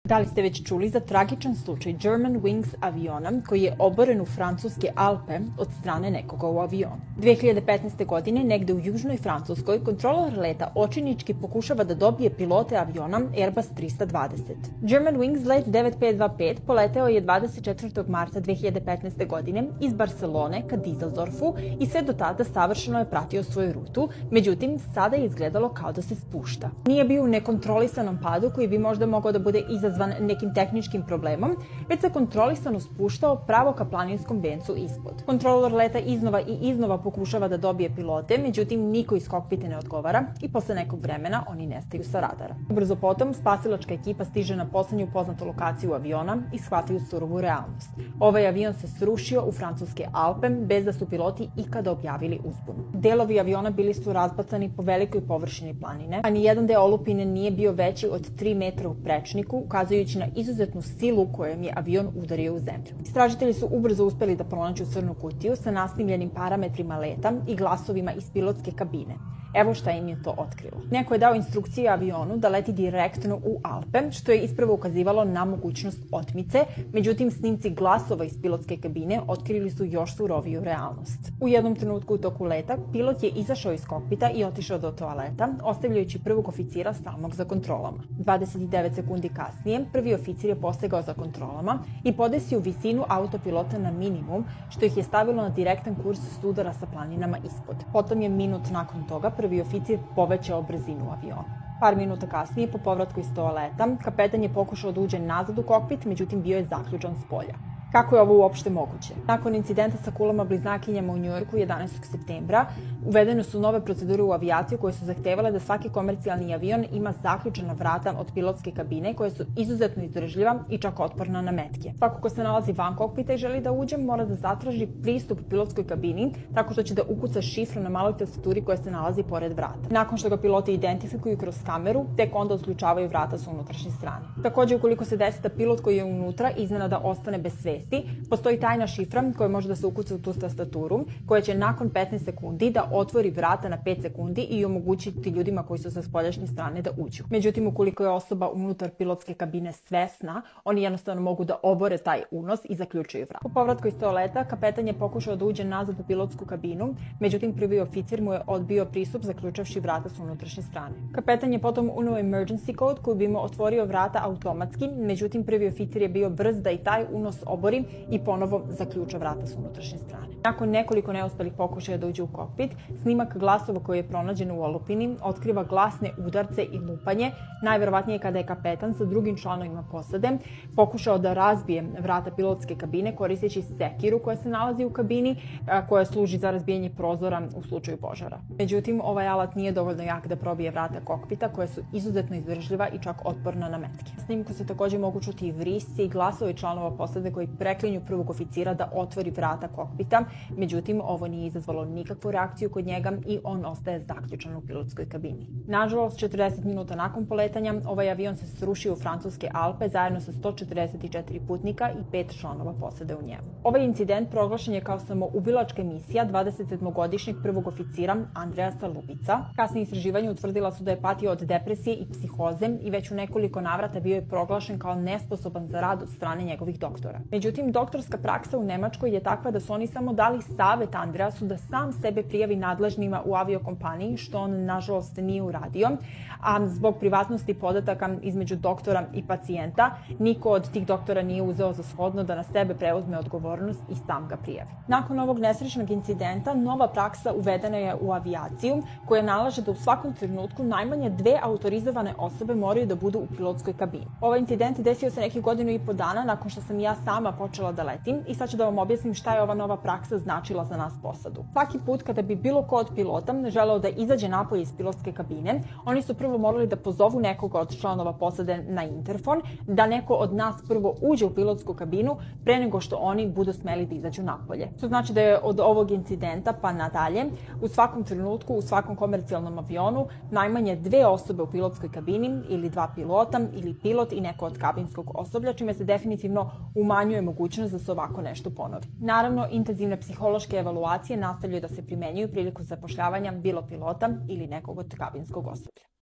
Da li ste već čuli za tragičan slučaj Germanwings aviona koji je oboren u francuske Alpe od strane nekoga u avionu? 2015. godine, negde u južnoj Francuskoj, kontrolor leta očajnički pokušava da dobije pilote aviona Airbus 320. Germanwings let 9525 poleteo je 24. marta 2015. godine iz Barcelone ka Düsseldorfu i sve do tada savršeno je pratio svoju rutu, međutim, sada je izgledalo kao da se spušta. Nije bio u nekontrolisanom padu koji bi možda mogao da bude izazvan nekim tehničkim problemom, već se kontrolisano spuštao pravo ka planinskom vencu ispod. Kontrolor leta iznova i iznova pokušava da dobije pilote, međutim niko iz kokpita ne odgovara i posle nekog vremena oni nestaju sa radara. Ubrzo potom spasilačka ekipa stiže na poslednju poznatu lokaciju aviona i shvataju surovu realnost. Ovaj avion se srušio u francuske Alpe bez da su piloti ikada objavili uzbunu. Delovi aviona bili su razbacani po velikoj površini planine, a nijedan deo olupine nije bio veći od 3 metra u prečniku, ukazujući na izuzetnu silu kojom je avion udario u zemlju. Istražitelji su ubrzo uspeli da pronađu crnu kutiju sa nasnimljenim parametrima leta i glasovima iz pilotske kabine. Evo šta im je to otkrilo. Neko je dao instrukcije avionu da leti direktno u Alpe, što je ispravo ukazivalo na mogućnost otmice, međutim snimci glasova iz pilotske kabine otkrili su još suroviju realnost. U jednom trenutku u toku leta, pilot je izašao iz kokpita i otišao do toaleta, ostavljajući prvog oficira samog za kontrolama. 29 sekundi kasnije, prvi oficir je posegao za kontrolama i podesio visinu autopilota na minimum, što ih je stavilo na direktan kurs sudara sa planinama ispod. Potom je minut nakon toga prvi oficir povećao brzinu aviona. Par minuta kasnije, po povratku iz toaleta, kapetan je pokušao da uđe nazad u kokpit, međutim bio je zaključan s polja. Kako je ovo uopšte moguće? Nakon incidenta sa kulama bliznakinjama u Njujorku 11. septembra, uvedene su nove procedure u avijaciju koje su zahtevale da svaki komercijalni avion ima zaključana vrata od pilotske kabine koja su izuzetno izdržljiva i čak otporna na metke. Svako ko se nalazi van kokpita i želi da uđe mora da zatraži pristup pilotskoj kabini tako što će da ukuca šifru na maloj tastaturi koja se nalazi pored vrata. Nakon što ga piloti identifikuju kroz kameru, tek onda otključavaju vrata sa unutrašnje strane. Takođe, ukoliko se desi da pilot koji je unutra iznenada ostane bez svesti, postoji tajna šifra koja može da se ukuca u tu tastaturu, koja će nakon 15 sekundi da otvori vrata na 5 sekundi i omogućiti ljudima koji su sa spoljašnje strane da uđu. Međutim, ukoliko je osoba unutar pilotske kabine svesna, oni jednostavno mogu da obore taj unos i zaključuju vrata. Po povratku iz toaleta, kapetan je pokušao da uđe nazad u pilotsku kabinu, međutim prvi oficir mu je odbio pristup zaključavši vrata sa unutrašnje strane. Kapetan je potom uneo emergency code koji bi mu otvorio vrata automatski, međutim prvi oficir je bio brz da i taj unos obori i ponovo zaključa vrata s unutrašnje strane. Nakon nekoliko neuspelih pokušaja da uđe u kokpit, snimak glasova koji je pronađen u olupini otkriva glasne udarce i lupanje, najverovatnije kada je kapetan sa drugim članovima posade pokušao da razbije vrata pilotske kabine koristeći sekiru koja se nalazi u kabini, koja služi za razbijanje prozora u slučaju požara. Međutim, ovaj alat nije dovoljno jak da probije vrata kokpita koja su izuzetno izdržljiva i čak otporna na metke. Na snimku se takođe mogu čuti i vrisci i glasovi članova posade koji preklinju prvog oficira da otvori vrata kokpita, međutim, ovo nije izazvalo nikakvu reakciju kod njega i on ostaje zaključan u pilotskoj kabini. Nažalost, 40 minuta nakon poletanja, ovaj avion se srušio u francuske Alpe zajedno sa 144 putnika i 5 članova posade u njemu. Ovaj incident proglašen je kao samoubilačka misija 27-godišnjeg prvog oficira Andreasa Lubica. Kasnije istraživanja utvrdila su da je patio od depresije i psihoze i već u nekoliko navrata bio je proglašen kao nesposoban za rad od strane njegovih doktora. Međutim, doktorska praksa u Nemačkoj je takva da su oni samo dali savet Andreasu da sam sebe prijavi nadležnima u aviokompaniji, što on nažalost nije uradio, a zbog privatnosti podataka između doktora i pacijenta, niko od tih doktora nije uzeo za shodno da na sebe preuzme odgovornost i sam ga prijavi. Nakon ovog nesrećnog incidenta, nova praksa uvedena je u avijaciju koja nalaže da u svakom trenutku najmanje 2 autorizovane osobe moraju da budu u pilotskoj kabini. Ovaj incident desio se nekih 1,5 dana nakon što sam ja sama počela da letim i sad ću da vam objasnim šta je ova nova praksa značila za nas posadu. Svaki put kada bi bilo ko od pilota želeo da izađe napolje iz pilotske kabine, oni su prvo morali da pozovu nekoga od članova posade na interfon, da neko od nas prvo uđe u pilotsku kabinu pre nego što oni budu smeli da izađu napolje. To znači da je od ovog incidenta pa nadalje u svakom trenutku, u svakom komercijalnom avionu najmanje 2 osobe u pilotskoj kabini ili 2 pilota ili pilot i neko od kabinskog osoblja, čime se definitivno umanjuje mogućnost da se ovako nešto ponovi. Naravno, intenzivne psihološke evaluacije nastavljaju da se primenjuju prilikom zapošljavanja bilo pilota ili nekog od kabinskog osoblja.